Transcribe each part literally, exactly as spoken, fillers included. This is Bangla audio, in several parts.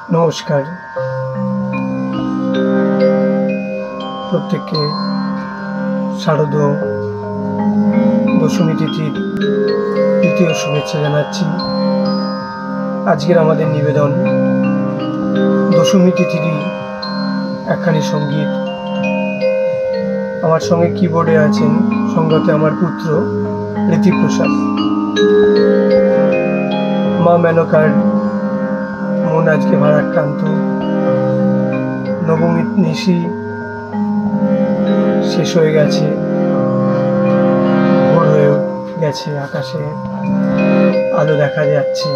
নমস্কার প্রত্যেককে শারদ দশমী তিথির দ্বিতীয় শুভেচ্ছা জানাচ্ছি। আজকের আমাদের নিবেদন দশমী তিথিরই একখানি সঙ্গীত। আমার সঙ্গে কিবোর্ডে আছেন সঙ্গতে আমার পুত্র ঋতিপ্রসাদ। মা মেনকার মন আজকে ভারাক্রান্ত। নবমী নিশি শেষ হয়ে গেছে, ভোর হয়ে গেছে, আকাশে আলো দেখা যাচ্ছে।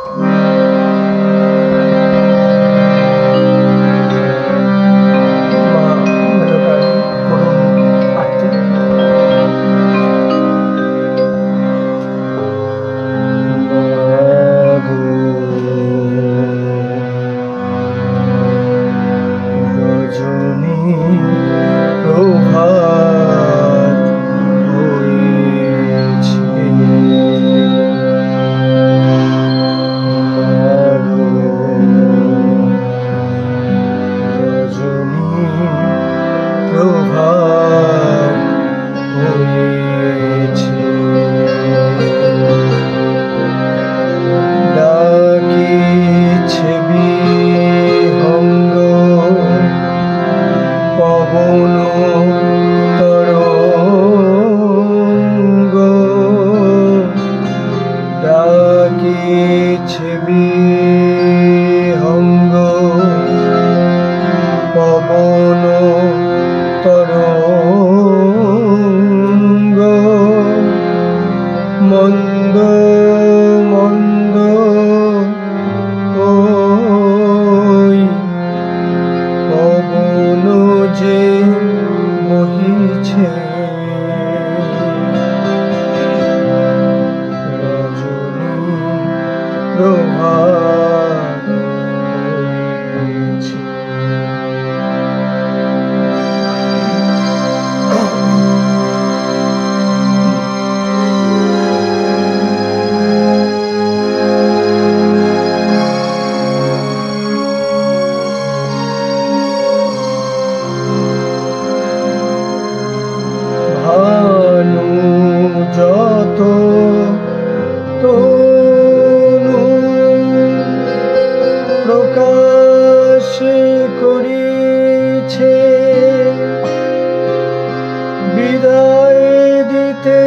পবন তরঙ্গ মন্দ মন্দ ওই পবন যে বহিছে রজনী প্রভাত হয়েছে। যত তনু প্রকাশ করিছে বিদায় দিতে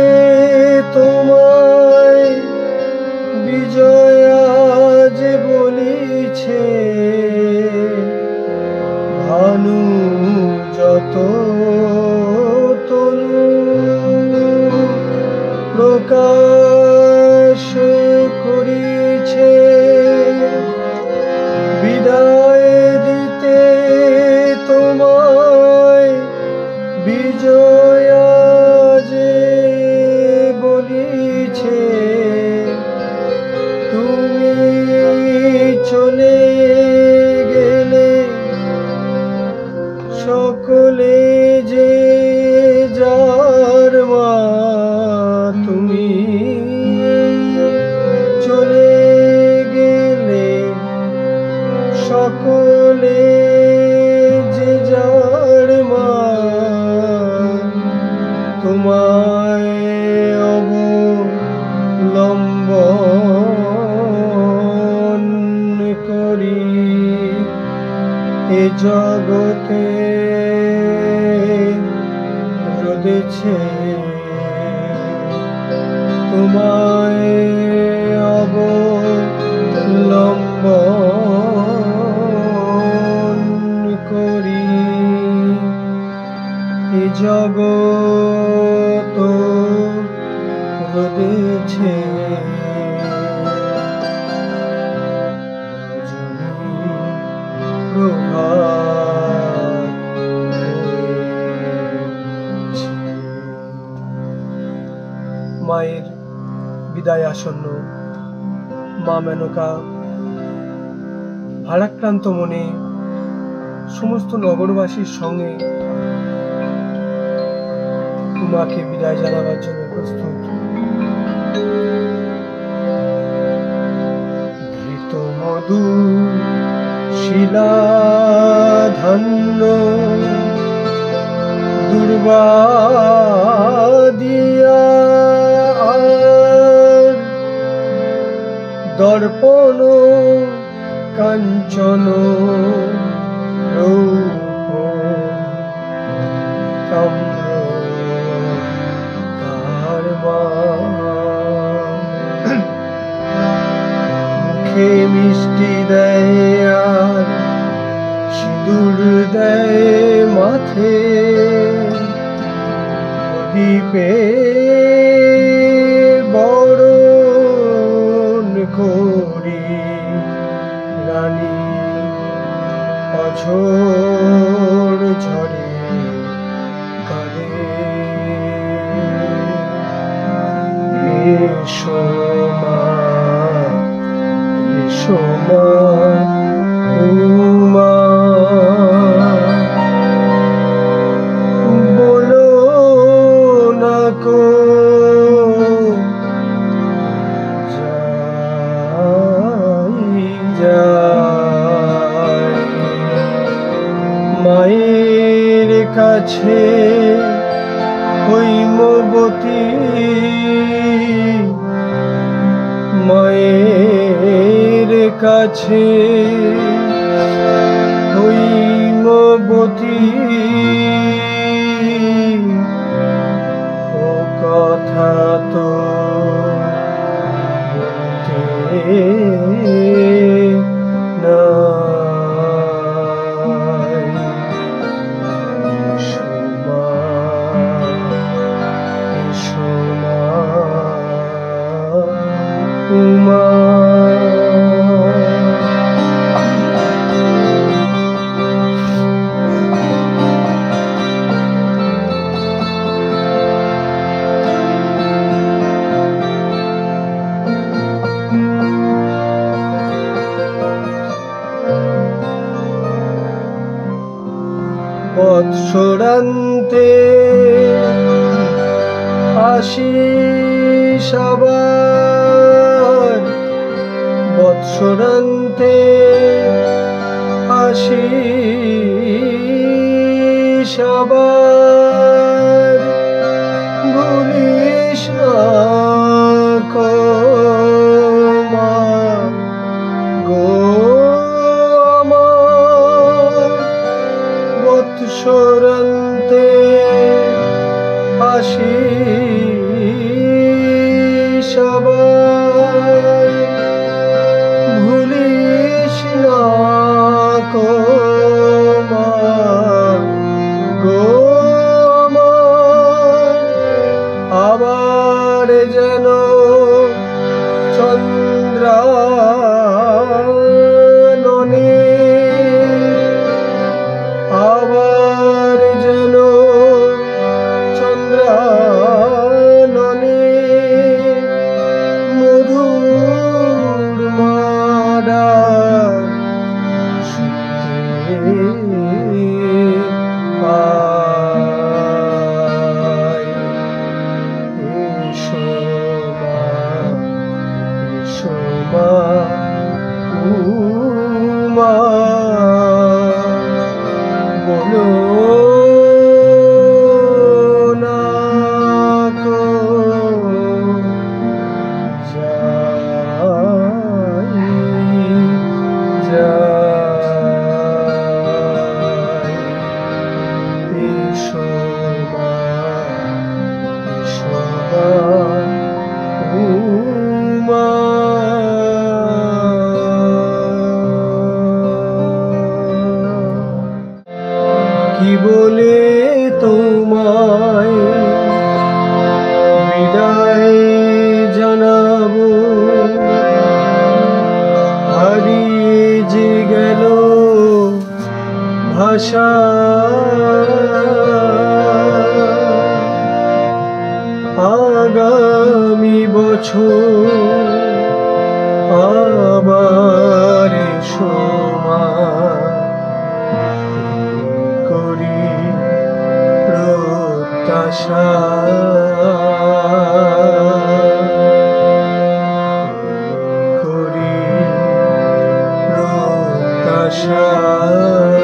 তোমায় বিজয়া যে বলিছে ভানু যত প্রকাশ করিছে বিদায় দিতে তোমায় বিজয়া যে বলিছে তুমি চলে গেলে সকলে যে যার মা তুমি চলে গেলে সকলে যে যার মা তোমায় অবলম্বন করি এ জগতে রোদেছে তোমায় অবলম্বন করি এ জগৎ রোদেছে প্রভাত হয়েছে। মায়ের বিদায় আসন্ন। মা মেনকা ভারাক্রান্ত মনে সমস্ত নগরবাসীর সঙ্গে মাকে বিদায় জানাবার জন্য প্রস্তুত। ঘৃত মধু শিলা ধান্য দুর্বা দিয়া আর দর্পণ কাঞ্চন রূপ তাম্র কারবা মুখে মিষ্টি দেয় আর সিঁদুর দেয় মাথে দ্বীপে বরণ করি রানী অঝোর ঝরে কাঁদে এসো মা এসো মা উমা বলো না কো যাই যাই মায়ের কাছে হৈমবতী মায়ের কাছে হৈমবতী ও কথা তো বলতে নাই এসো মা এসো মা উমা বৎসরান্তে আশিস আবার বৎসরান্তে আশিস আবার ভুলিস না কো মা গো বৎসরান্তে আশিস আবার ভুলিস না কো মা গো আমার আবার যেন চন্দ্রাননে আবার যেন চন্দ্রাননে মধুর মাডা শুনতে পাই এসো মা এসো মা উমা বলো না কো যাই যাই এসো মা এসো মা উমা কি বলে তোমায় বিদায় জানাবো হারিয়ে যে গেল ভাষা আগামী বছর আবার এসো মা করি প্রত্যাশা করি প্রত্যাশা আশা